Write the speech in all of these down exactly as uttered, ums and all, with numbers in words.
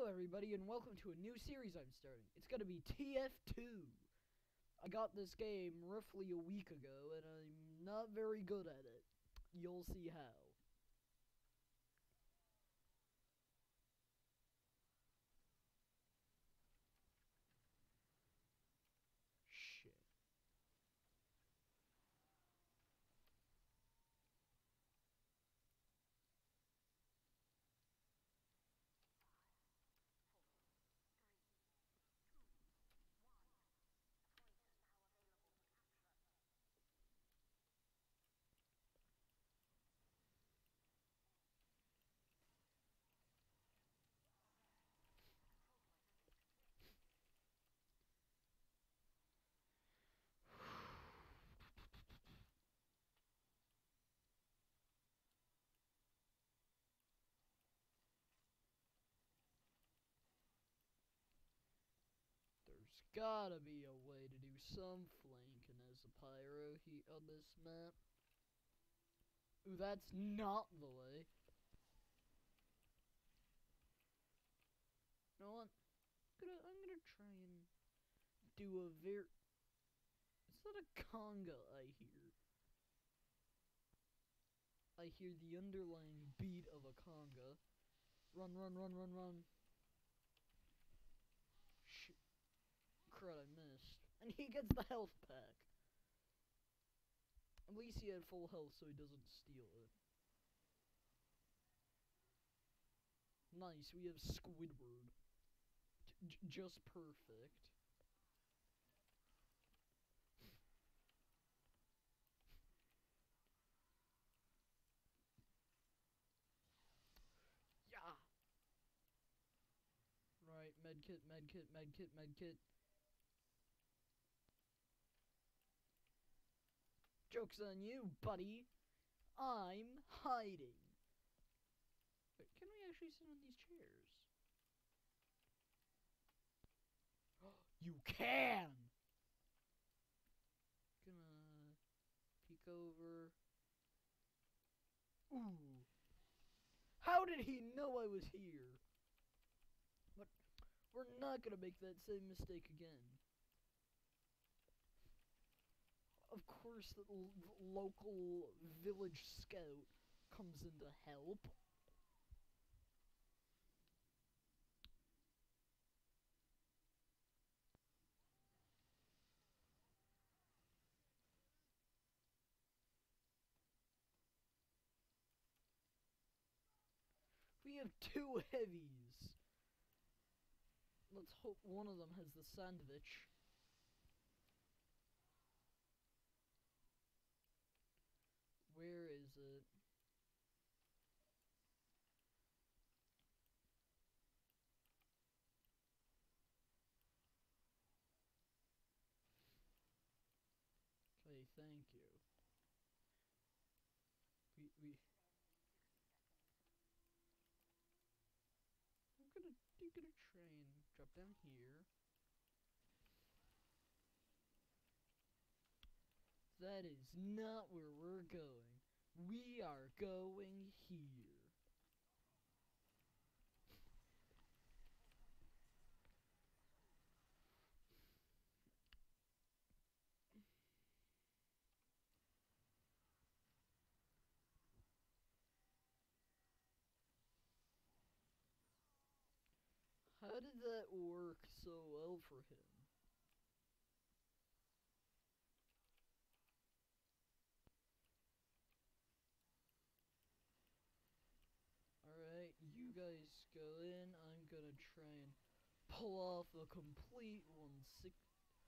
Hello everybody and welcome to a new series I'm starting. It's gonna be T F two. I got this game roughly a week ago and I'm not very good at it. You'll see how. Shit. There's gotta be a way to do some flanking as a pyro he on this map. Ooh, that's not the way. You know what? I'm gonna, I'm gonna try and do a very... It's not a conga I hear. I hear the underlying beat of a conga. Run, run, run, run, run. Shit. Crud, I missed. And he gets the health pack. At least he had full health so he doesn't steal it. Nice, we have Squidward. J just perfect. Yeah! Right, medkit, medkit, medkit, medkit. Joke's on you, buddy! I'm hiding! Wait, can we actually sit on these chairs? You can! Gonna peek over. Ooh! How did he know I was here? But we're not gonna make that same mistake again. Of course, the l local village scout comes in to help. We have two heavies. Let's hope one of them has the sandwich. Where is it? Okay, thank you. We we. I'm gonna I'm gonna try and drop down here. That is not where we're going. We are going here. How did that work so well for him? Alright, you guys go in. I'm gonna try and pull off a complete one six.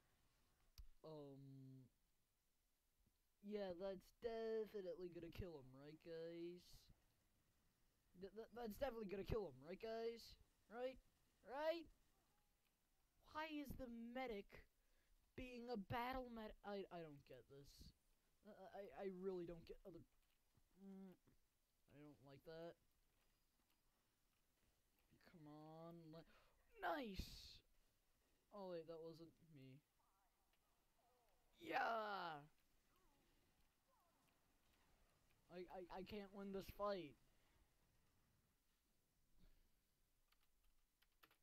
Um. Yeah, that's definitely gonna kill him, right, guys? Th th that's definitely gonna kill him, right, guys? Right? Right? Why is the medic being a battle med- I, I don't get this. Uh, I, I really don't get other- mm, I don't like that. Come on, le nice! Oh wait, that wasn't me. Yeah! I, I, I can't win this fight.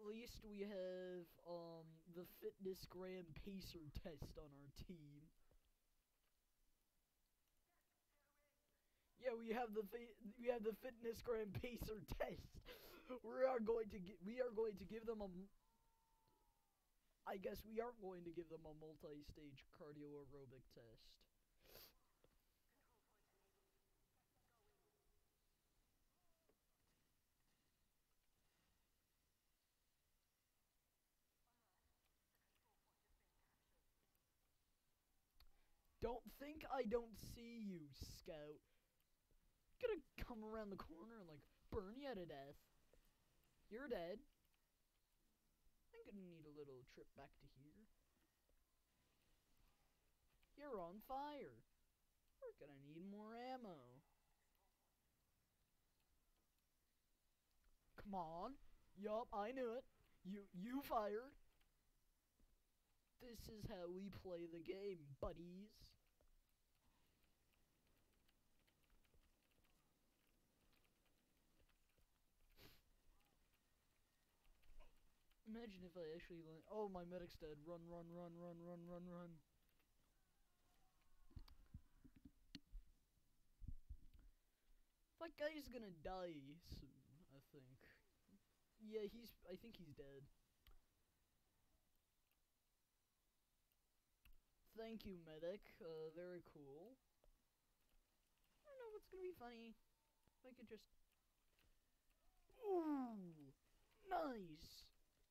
least we have um the fitness gram pacer test on our team. Yeah, we have the we have the fitness gram pacer test. We are going to get we are going to give them a. I guess we aren't going to give them a multi-stage cardio aerobic test. Don't think I don't see you, Scout. Gonna come around the corner and like burn you to death. You're dead. I'm gonna need a little trip back to here. You're on fire. We're gonna need more ammo. Come on. Yup, I knew it. You you fired. This is how we play the game, buddies. Imagine if I actually land. Oh, my medic's dead. Run, run, run, run, run, run, run. That guy's gonna die soon, I think. Yeah, he's. I think he's dead. Thank you, medic. Uh, very cool. I don't know what's gonna be funny. If I could just. Ooh, nice.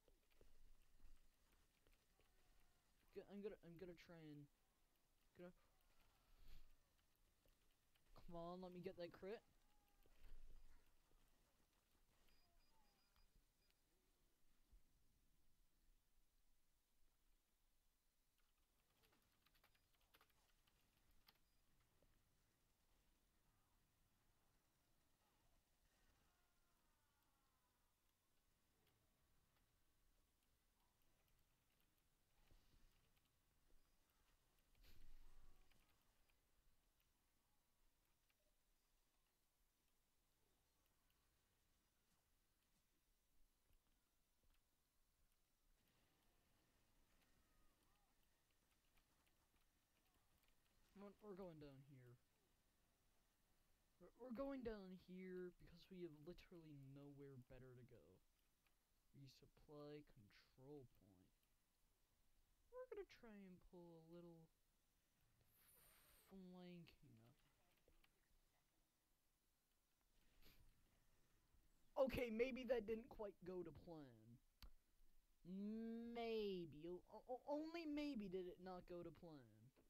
I'm gonna. I'm gonna try and. Gonna. Come on, let me get that crit. We're going down here. We're going down here because we have literally nowhere better to go. Resupply control point. We're gonna try and pull a little flanking up. Okay, maybe that didn't quite go to plan. Maybe. O only maybe did it not go to plan.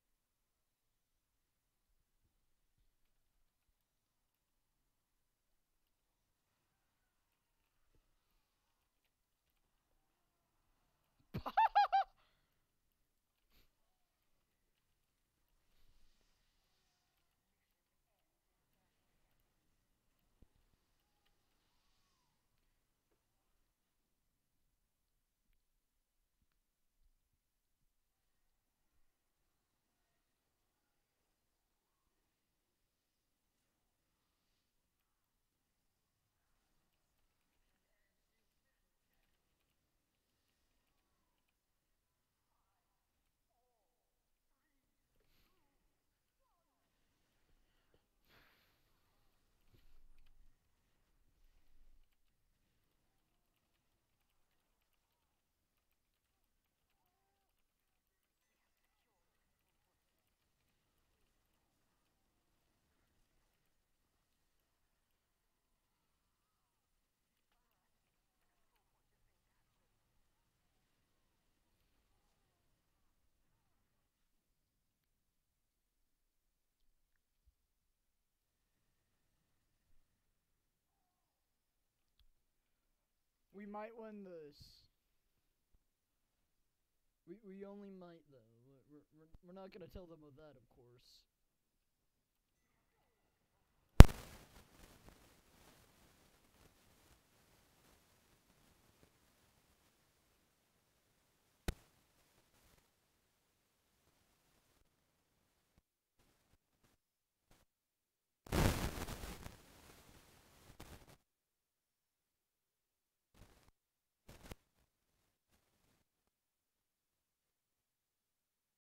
We might win this. We we only might though. We're we're, we're not gonna tell them of that, of course.